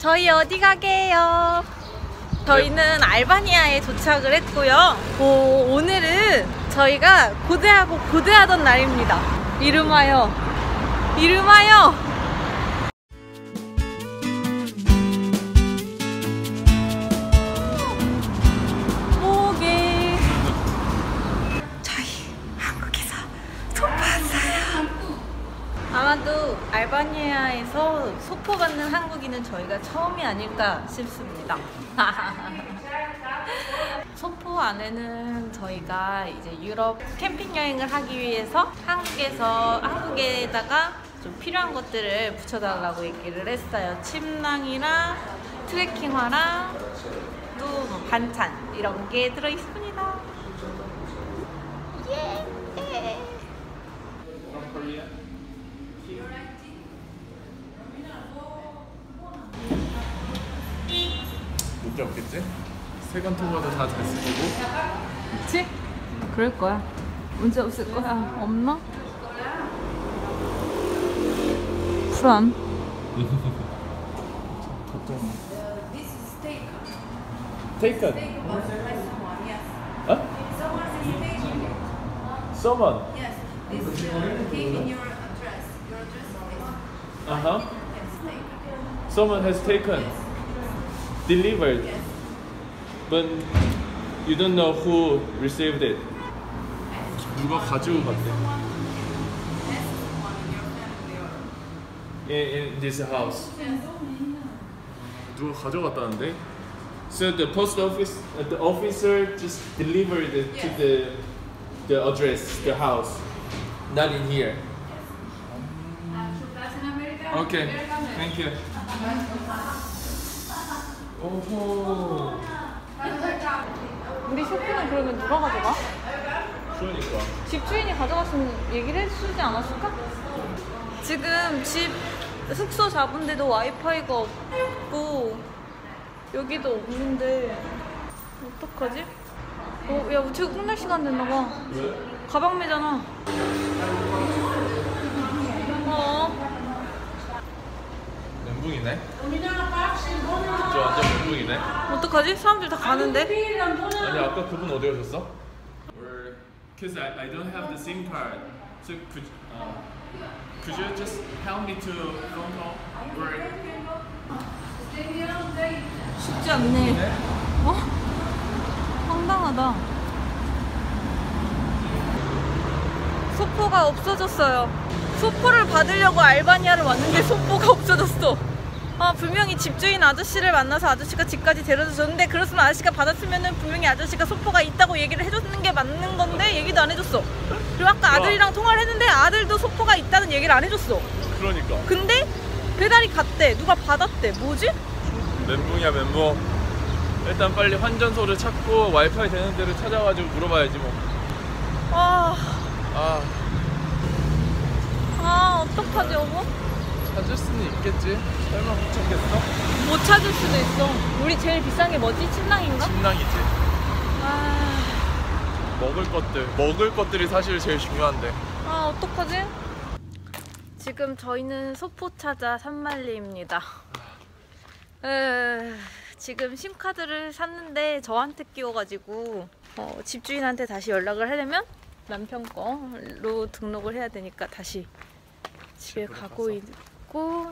저희 어디 가게요? 저희는 알바니아에 도착을 했고요. 오늘은 저희가 고대하던 날입니다. 이름하여 목에 저희 한국에서 소포 왔어요. 아마도 알바니아에서 소포 받는 한국인은 저희가 처음이 아닐까 싶습니다. 소포 안에는 저희가 이제 유럽 캠핑 여행을 하기 위해서 한국에다가 좀 필요한 것들을 붙여달라고 얘기를 했어요. 침낭이랑 트레킹화랑 또 뭐 반찬 이런 게 들어있습니다. 예! 문제 없겠지? 세관 통화도 다 잘 쓸 거고. 그치? 그럴 거야. 문제 없을 거야. 없나? 불안. 걱정. Taken. Huh? Someone. Yes, this came in your address. Your address is Uh-huh. taken. Someone has taken. Delivered. Yes. But you don't know who received it. 누가 가지고 갔대. Yes, someone in your family or In this house. 누가 가져갔다는데? So the post office, the officer just delivered it to the address, the house, not in here. Latin America. Okay, thank you. 오호. 우리 쇼핑은 그러면 누가 가져가? 그러니까. 집주인이 가져갔으면 얘기를 해주지 않았을까? 지금 집 숙소 잡은데도 와이파이가 없고 여기도 없는데 어떡하지? 야 우체국 끝날 시간 됐나봐. 왜? 가방 매잖아. 멘붕이네. 저 완전 멘붕이네. 어떡하지? 사람들 다 가는데? 아니 아까 그분 어디 가셨어? Because I don't have the SIM card. So could you just help me to phone call? Or 쉽지 않네. 어? 황당하다. 소포가 없어졌어요. 소포를 받으려고 알바니아를 왔는데 소포가 없어졌어. 분명히 집주인 아저씨를 만나서 아저씨가 집까지 데려다 줬는데 그렇으면 아저씨가 받았으면은 분명히 아저씨가 소포가 있다고 얘기를 해줬는 게 맞는 건데 얘기도 안 해줬어. 그리고 아까 아들이랑 통화를 했는데 아들도 소포가 있다는 얘기를 안 해줬어. 그러니까. 근데 배달이 갔대. 누가 받았대. 뭐지? 멘붕이야 멘붕. 일단 빨리 환전소를 찾고 와이파이 되는 데를 찾아가지고 물어봐야지 뭐. 어떡하지 여보? 찾을 수는 있겠지. 설마 못 찾겠어? 못 찾을 수도 있어. 우리 제일 비싼 게 뭐지? 침낭인가? 침낭이지. 먹을 것들이 사실 제일 중요한데. 어떡하지? 지금 저희는 소포차자 산말리입니다. 지금 심카드를 샀는데 저한테 끼워가지고 집주인한테 다시 연락을 하려면 남편 거로 등록을 해야 되니까 다시 집에 가고 있고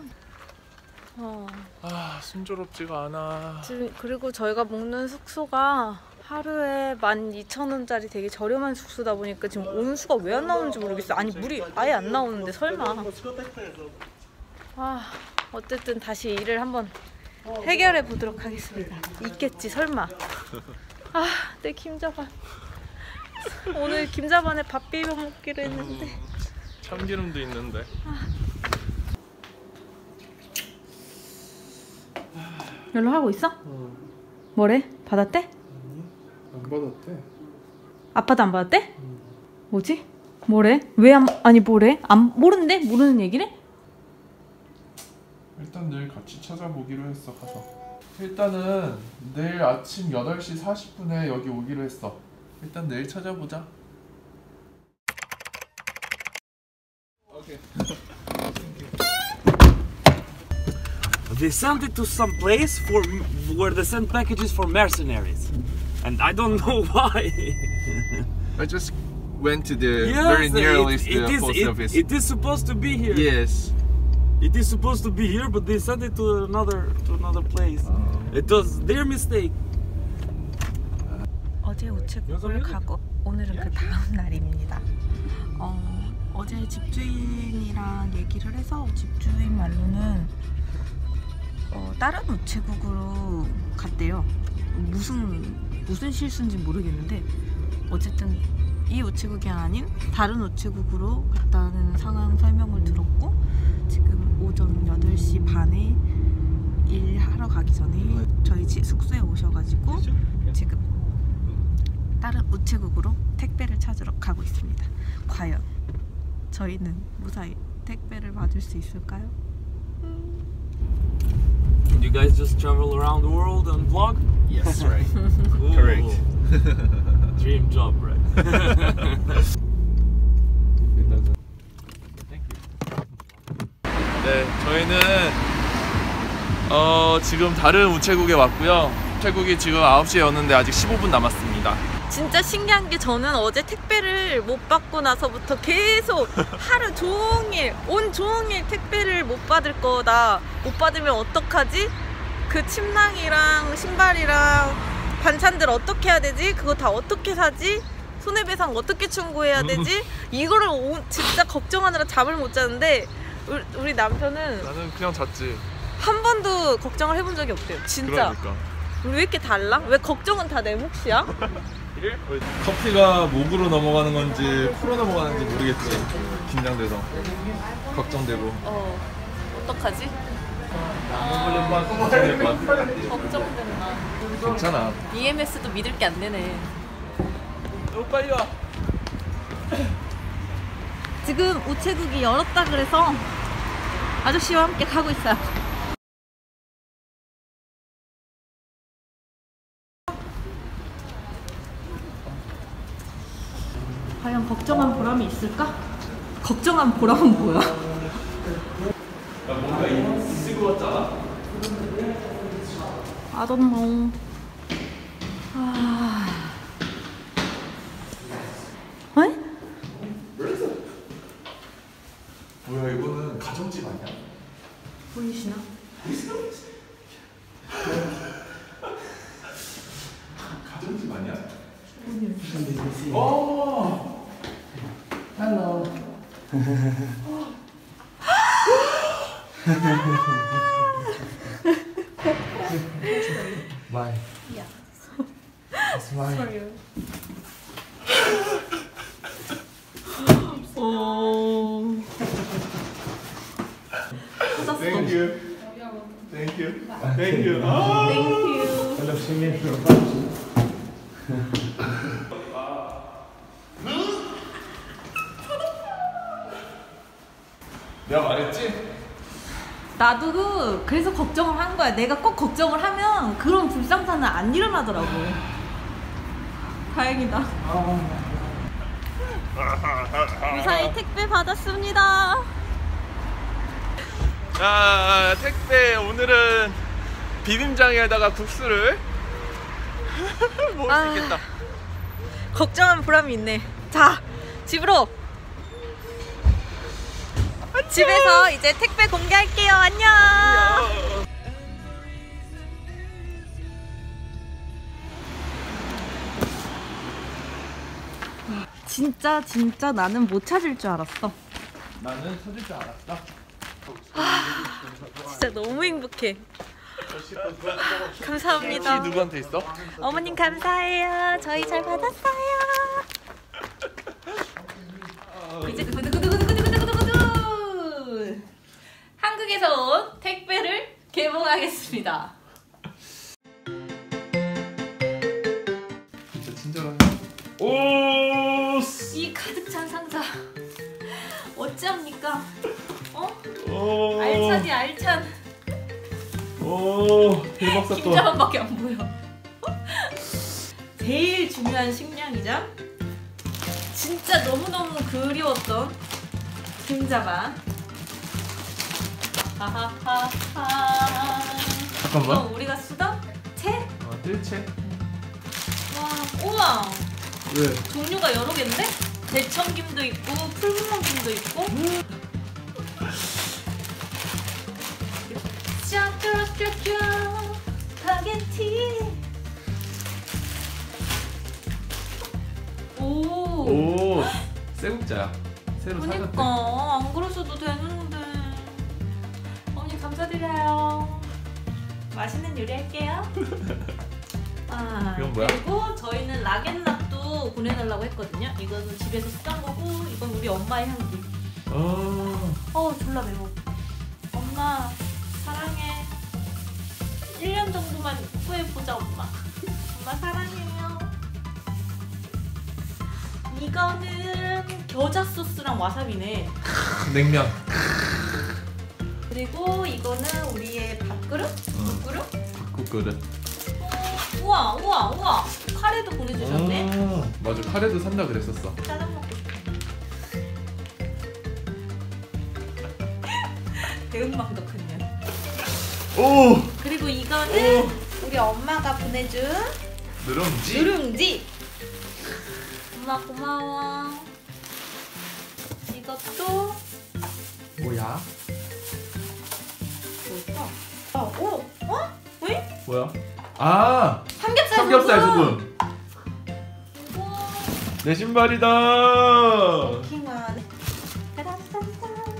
순조롭지가 않아. 지금 그리고 저희가 묵는 숙소가 하루에 12,000원짜리 되게 저렴한 숙소다 보니까 지금 온수가 왜 안 나오는지 모르겠어. 아니 물이 아예 안 나오는데 설마. 어쨌든 다시 일을 한번 해결해 보도록 하겠습니다. 있겠지 설마. 내 김자반. 오늘 김자반에 밥 비벼 먹기로 했는데. 참기름도 있는데. 연락하고 있어? 뭐래? 받았대? 안 받았대. 아빠도 안 받았대? 뭐지? 뭐래? 왜 아니 뭐래? 모르는데? 모르는 얘기래? 일단 내일 같이 찾아보기로 했어. 가서 일단은 내일 아침 8시 40분에 여기 오기로 했어. 일단 내일 찾아보자. 오케이. they sent it to some place where they send packages for mercenaries, and I don't know why. I just went to the Yes, very nearest post office. It is supposed to be here. Yes. It is supposed to be here, but they sent it to another place. It was their mistake. 어제 우체국을 가고 오늘은 그 다음 날입니다. 어제 집주인이랑 얘기를 해서 집주인 말로는 다른 우체국으로 갔대요. 무슨 실수인지 모르겠는데 어쨌든 이 우체국이 아닌 다른 우체국으로 갔다는 상황 설명을 들었고 지금 오전 8시 반에 일하러 가기 전에 저희 숙소에 오셔가지고 지금 다른 우체국으로 택배를 찾으러 가고 있습니다. 과연 저희는 무사히 택배를 받을 수 있을까요? And you guys just travel around the world and vlog? Yes, right. Cool. Correct. Dream job, right? 네, 저희는 지금 다른 우체국에 왔고요. 우체국이 지금 9시에 였는데 아직 15분 남았습니다. 진짜 신기한 게 저는 어제 택배를 못 받고 나서부터 계속 하루 종일 온종일 택배를 못 받을 거다. 못 받으면 어떡하지? 그 침낭이랑 신발이랑 반찬들 어떻게 해야 되지? 그거 다 어떻게 사지? 손해배상 어떻게 청구해야 되지? 이거를 진짜 걱정하느라 잠을 못 자는데 우리 남편은 나는 그냥 잤지. 한 번도 걱정을 해본 적이 없대요. 진짜. 그러니까. 우리 왜 이렇게 달라? 왜 걱정은 다 내 몫이야? 커피가 목으로 넘어가는 건지 코로 넘어가는지 모르겠지. 긴장돼서 걱정되고. 어떡하지? 걱정된다. 괜찮아. EMS도 믿을 게 안 되네. 너무 빨리 와. 지금 우체국이 열었다 그래서 아저씨와 함께 가고 있어요. 과연 걱정한 보람이 있을까? 걱정한 보람은 뭐야? 뭔가 쓰고 왔잖아. I don't know. 왜? 뭐야 이거는 가정집 아니야? 보이시나? 가정집 아니야? 오! Hello. Why? Yeah. That's why. 오. 찾았어. Thank you. Thank you. Thank you. Thank you. 내가 말했지? 나도 그래서 걱정을 한 거야. 내가 꼭 걱정을 하면 그런 불상사는 안 일어나더라고. 다행이다. 무사히 택배 받았습니다. 자, 택배 오늘은 비빔장에다가 국수를 먹을 수 있겠다. 걱정한 보람이 있네. 자, 집으로. 집에서 이제 택배 공개할게요. 안녕. 진짜 나는 못 찾을 줄 알았어. 나는 찾을 줄 알았다. 진짜 너무 행복해. 감사합니다. 혹시 누구한테 있어? 어머님 감사해요. 저희 잘 받았어요. 이제 구두구두구두구두구두구두구 한국에서 온 택배를 개봉하겠습니다. 진짜 친절하네. 오! 이 가득 찬 상자 어찌합니까? 오! 알찬이 알찬. 오! 대박 사건. 김자반밖에 안 보여. 제일 중요한 식량이자 진짜 너무너무 그리웠던 김자반. 하하하하. 잠깐만. 이건 우리가 쓰던 채? 뜰채. 와, 우와. 왜? 종류가 여러 개인데? 대청김도 있고 풀무김도 있고. 샤크라샤크라 스파게티. 오. 쇠국자야. 새로 그니까 사갔대. 안 그러셔도 되는데. 어머니 감사드려요. 맛있는 요리 할게요. 이건 뭐야? 그리고 저희는 라겐락도 보내달라고 했거든요. 이거는 집에서 쓰던 거고, 이건 우리 엄마의 향기. 졸라 매워. 엄마 사랑해. 1년 정도만 후에 보자 엄마. 엄마 사랑해요. 이거는 겨자 소스랑 와사비네. 냉면. 그리고 이거는 우리의 밥그릇? 밥그릇? 국그릇. 우와 우와 우와. 카레도 보내주셨네. 맞아. 카레도 산다 그랬었어. 짜장 먹고 싶다. 배은망덕한 년. 오. 그리고 이거는 우리 엄마가 보내준 누룽지. 누룽지. 엄마 고마워. 이것도 뭐야? 뭘까? 왜? 뭐야? 아. 삼겹살 소금. 우와. 내 신발이다. 킹하네. 따란딴딴.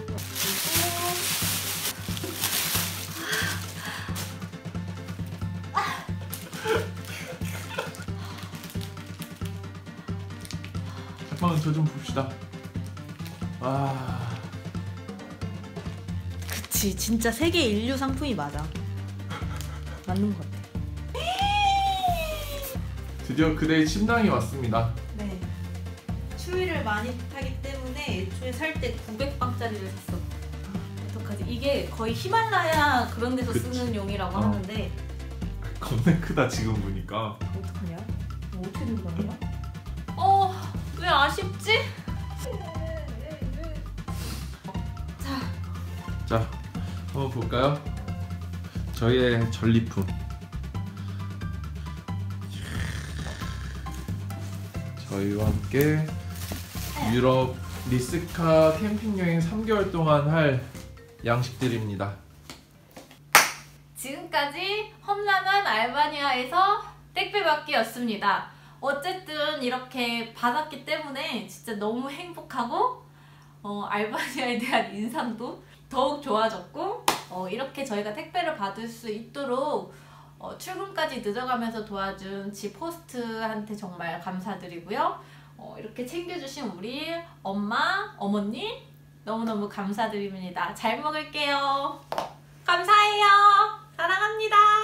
잠깐만 저 좀 봅시다. 그치, 진짜 세계 인류 상품이 맞아. 맞는 것 같아. 드디어 그대의 침낭이 왔습니다. 네. 추위를 많이 타기 때문에 애초에 살 때 900방짜리를 샀어. 어떡하지? 이게 거의 히말라야 그런 데서 그치. 쓰는 용이라고 어. 하는데 겁나 크다 지금 보니까. 어떡하냐? 어떻게 들고 가냐? 왜 아쉽지? 자, 한번 볼까요? 저희의 전리품. 저희와 함께 유럽 리스카 캠핑 여행 3개월 동안 할 양식들입니다. 지금까지 험난한 알바니아에서 택배받기였습니다. 어쨌든 이렇게 받았기 때문에 진짜 너무 행복하고 알바니아에 대한 인상도 더욱 좋아졌고 이렇게 저희가 택배를 받을 수 있도록 출근까지 늦어가면서 도와준 집 호스트한테 정말 감사드리고요. 이렇게 챙겨주신 우리 엄마, 어머니 너무너무 감사드립니다. 잘 먹을게요. 감사해요. 사랑합니다.